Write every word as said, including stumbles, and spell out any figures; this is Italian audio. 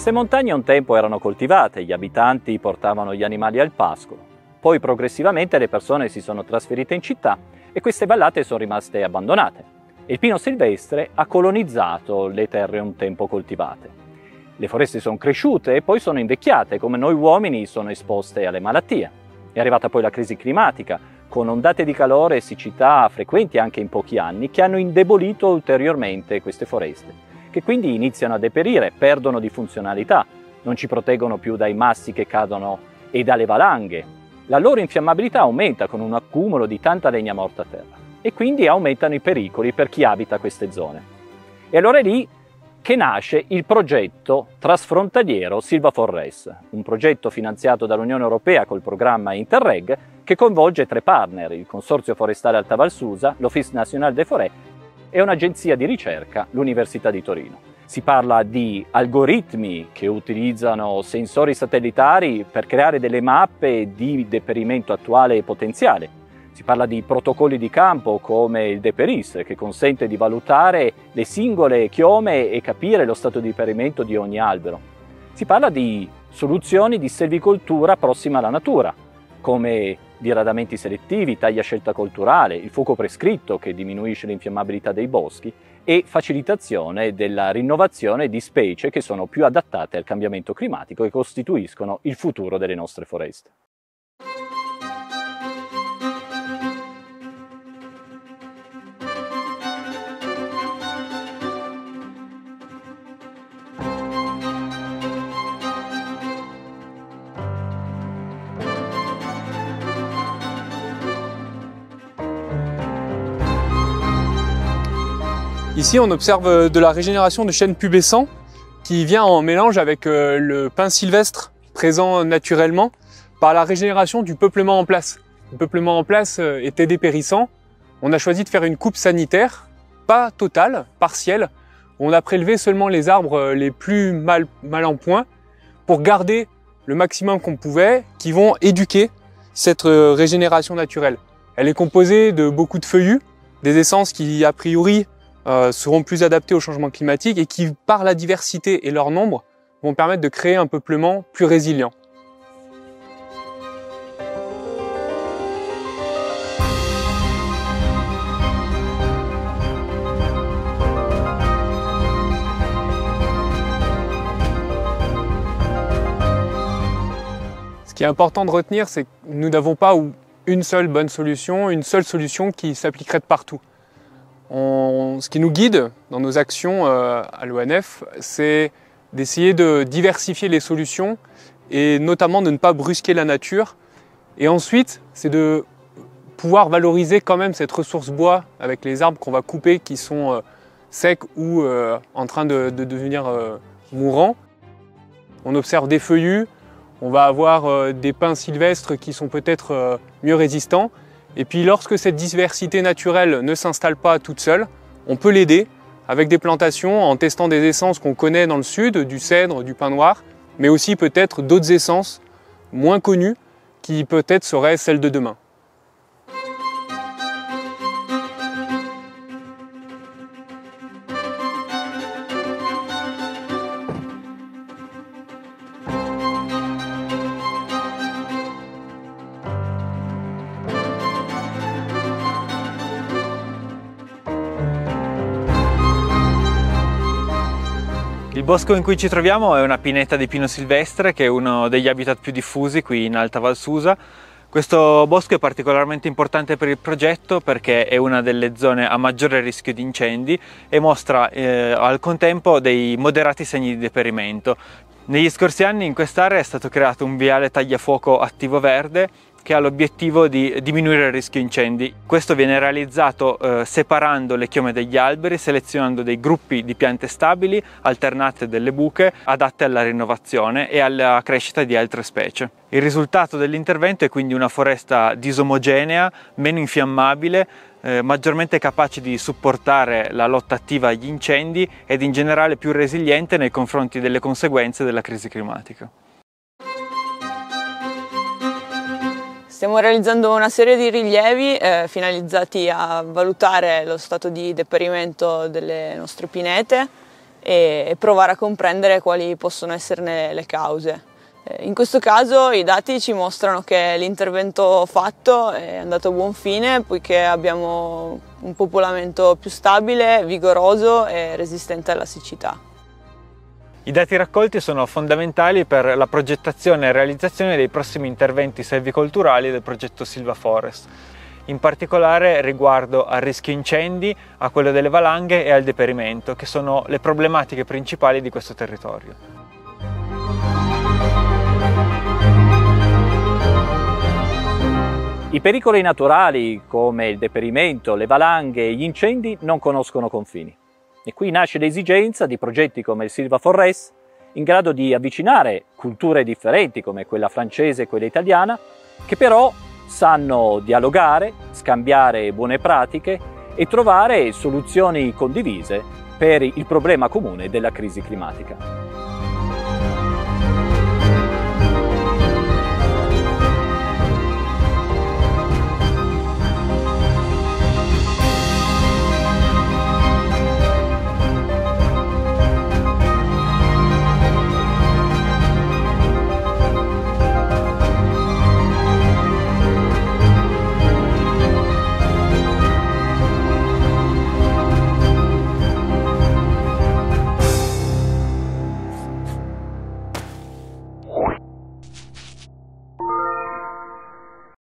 Queste montagne un tempo erano coltivate, gli abitanti portavano gli animali al pascolo. Poi progressivamente le persone si sono trasferite in città e queste vallate sono rimaste abbandonate. Il pino silvestre ha colonizzato le terre un tempo coltivate. Le foreste sono cresciute e poi sono invecchiate, come noi uomini sono esposte alle malattie. È arrivata poi la crisi climatica, con ondate di calore e siccità frequenti anche in pochi anni, che hanno indebolito ulteriormente queste foreste, che quindi iniziano a deperire, perdono di funzionalità, non ci proteggono più dai massi che cadono e dalle valanghe. La loro infiammabilità aumenta con un accumulo di tanta legna morta a terra e quindi aumentano i pericoli per chi abita queste zone. E allora è lì che nasce il progetto trasfrontaliero Silvaforres, un progetto finanziato dall'Unione Europea col programma Interreg che coinvolge tre partner, il Consorzio Forestale Alta Val Susa, l'Office National des Forêts e un'agenzia di ricerca, l'Università di Torino. Si parla di algoritmi che utilizzano sensori satellitari per creare delle mappe di deperimento attuale e potenziale. Si parla di protocolli di campo come il Deperis, che consente di valutare le singole chiome e capire lo stato di deperimento di ogni albero. Si parla di soluzioni di selvicoltura prossima alla natura, come diradamenti selettivi, taglia a scelta colturale, il fuoco prescritto che diminuisce l'infiammabilità dei boschi e facilitazione della rinnovazione di specie che sono più adattate al cambiamento climatico e costituiscono il futuro delle nostre foreste. Ici, on observe de la régénération de chênes pubescents qui vient en mélange avec le pin sylvestre présent naturellement par la régénération du peuplement en place. Le peuplement en place était dépérissant. On a choisi de faire une coupe sanitaire, pas totale, partielle. On a prélevé seulement les arbres les plus mal, mal en point pour garder le maximum qu'on pouvait, qui vont éduquer cette régénération naturelle. Elle est composée de beaucoup de feuillus, des essences qui, a priori, Euh, seront plus adaptés au changement climatique et qui, par la diversité et leur nombre, vont permettre de créer un peuplement plus résilient. Ce qui est important de retenir, c'est que nous n'avons pas une seule bonne solution, une seule solution qui s'appliquerait de partout. On, ce qui nous guide dans nos actions euh, à l'O N F, c'est d'essayer de diversifier les solutions et notamment de ne pas brusquer la nature. Et ensuite, c'est de pouvoir valoriser quand même cette ressource bois avec les arbres qu'on va couper qui sont euh, secs ou euh, en train de, de devenir euh, mourants. On observe des feuillus, on va avoir euh, des pins sylvestres qui sont peut-être euh, mieux résistants. Et puis lorsque cette diversité naturelle ne s'installe pas toute seule, on peut l'aider avec des plantations en testant des essences qu'on connaît dans le sud, du cèdre, du pin noir, mais aussi peut-être d'autres essences moins connues qui peut-être seraient celles de demain. Il bosco in cui ci troviamo è una pineta di pino silvestre, che è uno degli habitat più diffusi qui in Alta Val Susa. Questo bosco è particolarmente importante per il progetto perché è una delle zone a maggiore rischio di incendi e mostra eh, al contempo dei moderati segni di deperimento. Negli scorsi anni in quest'area è stato creato un viale tagliafuoco attivo verde che ha l'obiettivo di diminuire il rischio incendi. Questo viene realizzato eh, separando le chiome degli alberi, selezionando dei gruppi di piante stabili, alternate delle buche, adatte alla rinnovazione e alla crescita di altre specie. Il risultato dell'intervento è quindi una foresta disomogenea, meno infiammabile, eh, maggiormente capace di supportare la lotta attiva agli incendi ed in generale più resiliente nei confronti delle conseguenze della crisi climatica. Stiamo realizzando una serie di rilievi eh, finalizzati a valutare lo stato di deperimento delle nostre pinete e provare a comprendere quali possono esserne le cause. In questo caso i dati ci mostrano che l'intervento fatto è andato a buon fine, poiché abbiamo un popolamento più stabile, vigoroso e resistente alla siccità. I dati raccolti sono fondamentali per la progettazione e realizzazione dei prossimi interventi selvicolturali del progetto Silvaforest, in particolare riguardo al rischio incendi, a quello delle valanghe e al deperimento, che sono le problematiche principali di questo territorio. I pericoli naturali come il deperimento, le valanghe e gli incendi non conoscono confini. E qui nasce l'esigenza di progetti come il Silvaforest, in grado di avvicinare culture differenti come quella francese e quella italiana, che però sanno dialogare, scambiare buone pratiche e trovare soluzioni condivise per il problema comune della crisi climatica.